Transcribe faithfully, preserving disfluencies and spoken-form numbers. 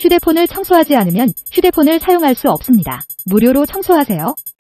휴대폰을 청소하지 않으면 휴대폰을 사용할 수 없습니다. 무료로 청소하세요.